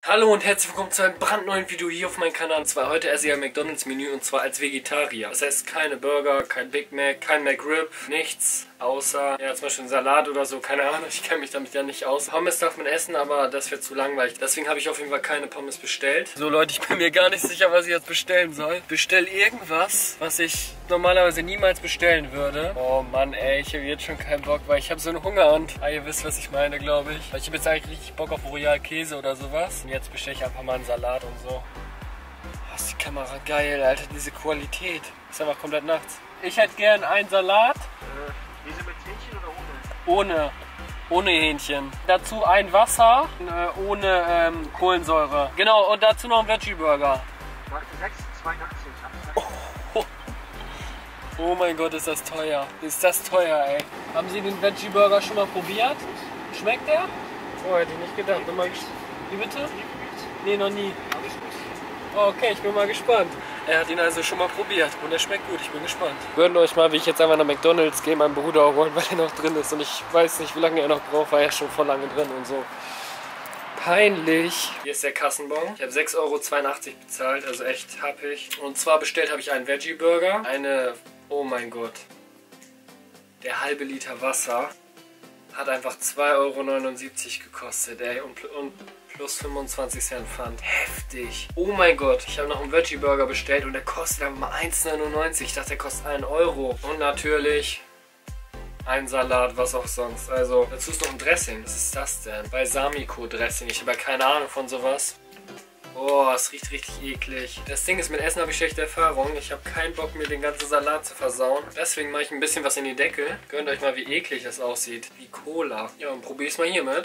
Hallo und herzlich willkommen zu einem brandneuen Video hier auf meinem Kanal. Und zwar heute esse ich ein McDonald's Menü und zwar als Vegetarier. Das heißt keine Burger, kein Big Mac, kein McRib, nichts außer, ja, zum Beispiel ein Salat oder so, keine Ahnung, ich kenne mich damit ja nicht aus. Pommes darf man essen, aber das wird zu langweilig. Deswegen habe ich auf jeden Fall keine Pommes bestellt. So Leute, ich bin mir gar nicht sicher, was ich jetzt bestellen soll. Bestell irgendwas, was ich normalerweise niemals bestellen würde. Oh Mann, ey, ich habe jetzt schon keinen Bock, weil ich habe so einen Hunger und ihr wisst, was ich meine, glaube ich. Weil ich habe jetzt eigentlich richtig Bock auf Royal Käse oder sowas. Und jetzt bestelle ich einfach mal einen Salat und so. Oh, ist die Kamera geil, Alter, diese Qualität. Ist einfach komplett nachts. Ich hätte gern einen Salat. Diese mit Hähnchen oder ohne? Ohne Hähnchen. Dazu ein Wasser ohne Kohlensäure. Genau, und dazu noch ein Veggie-Burger. Marke 6, 82. Oh mein Gott, ist das teuer. Ist das teuer, ey. Haben Sie den Veggie-Burger schon mal probiert? Schmeckt der? Oh, hätte ich nicht gedacht. Wie bitte? Nee, noch nie. Okay, ich bin mal gespannt. Er hat ihn also schon mal probiert und er schmeckt gut, ich bin gespannt. Würden euch mal, wie ich jetzt einfach nach McDonald's gehe, meinen Bruder auch holen, weil er noch drin ist und ich weiß nicht, wie lange er noch braucht, weil er ist schon voll lange drin und so. Peinlich. Hier ist der Kassenbon. Ich habe 6,82 € bezahlt, also echt happig. Und zwar bestellt habe ich einen Veggie-Burger, oh mein Gott, der halbe Liter Wasser hat einfach 2,79 € gekostet, ey, und plus 25 Cent Pfand. Heftig. Oh mein Gott, ich habe noch einen Veggie Burger bestellt und der kostet einfach mal 1,99 €. Ich dachte, der kostet 1 €. Und natürlich ein Salat, was auch sonst. Also, dazu ist noch ein Dressing. Was ist das denn? Balsamico Dressing. Ich habe ja keine Ahnung von sowas. Oh, es riecht richtig eklig. Das Ding ist, mit Essen habe ich schlechte Erfahrungen. Ich habe keinen Bock, mir den ganzen Salat zu versauen. Deswegen mache ich ein bisschen was in die Deckel. Gönnt euch mal, wie eklig das aussieht. Wie Cola. Ja, und probiere es mal hiermit.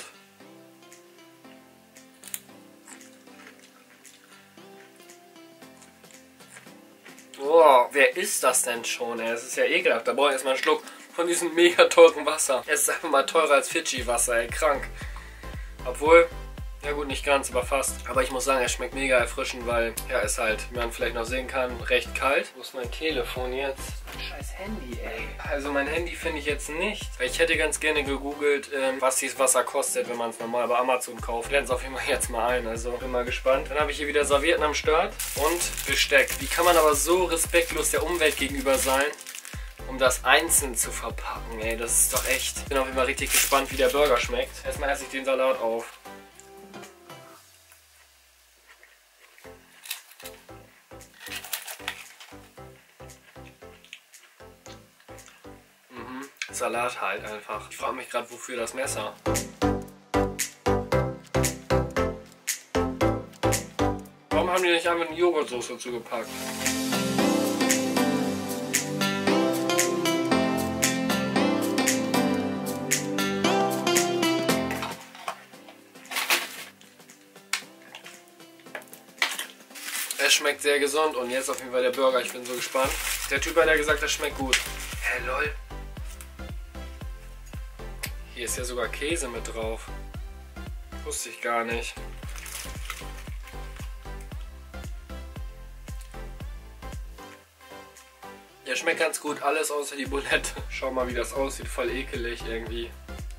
Boah, wer ist das denn schon, ey? Das ist ja ekelhaft. Da brauche ich erstmal einen Schluck von diesem mega teuren Wasser. Es ist einfach mal teurer als Fidschi-Wasser, ey. Krank. Obwohl, ja gut, nicht ganz, aber fast. Aber ich muss sagen, er schmeckt mega erfrischend, weil, ja, ist halt, wie man vielleicht noch sehen kann, recht kalt. Wo ist mein Telefon jetzt? Scheiß Handy, ey. Also mein Handy finde ich jetzt nicht. Ich hätte ganz gerne gegoogelt, was dieses Wasser kostet, wenn man es normal bei Amazon kauft. Ich blende es auf jeden Fall jetzt mal ein, also bin mal gespannt. Dann habe ich hier wieder Servietten am Start und Besteck. Wie kann man aber so respektlos der Umwelt gegenüber sein, um das einzeln zu verpacken, ey? Das ist doch echt. Ich bin auf jeden Fall richtig gespannt, wie der Burger schmeckt. Erstmal esse ich den Salat auf. Salat halt einfach. Ich frage mich gerade, wofür das Messer? Warum haben die nicht einfach eine Joghurtsoße dazu gepackt? Es schmeckt sehr gesund und jetzt auf jeden Fall der Burger. Ich bin so gespannt. Der Typ hat ja gesagt, das schmeckt gut. Hä, lol. Hier ist ja sogar Käse mit drauf. Wusste ich gar nicht. Der schmeckt ganz gut, alles außer die Bulette. Schau mal, wie das aussieht, voll ekelig irgendwie.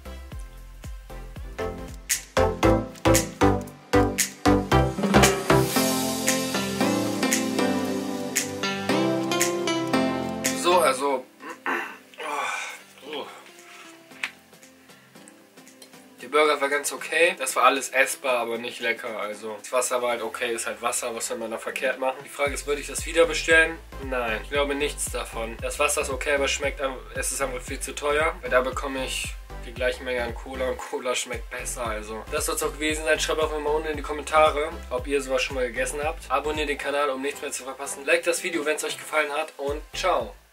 So, also der Burger war ganz okay. Das war alles essbar, aber nicht lecker. Also das Wasser war halt okay, ist halt Wasser. Was soll man da verkehrt machen? Die Frage ist, würde ich das wieder bestellen? Nein, ich glaube nichts davon. Das Wasser ist okay, aber es ist einfach viel zu teuer. Weil da bekomme ich die gleiche Menge an Cola und Cola schmeckt besser. Also das soll es auch gewesen sein. Schreibt auch mal unten in die Kommentare, ob ihr sowas schon mal gegessen habt. Abonniert den Kanal, um nichts mehr zu verpassen. Like das Video, wenn es euch gefallen hat und ciao.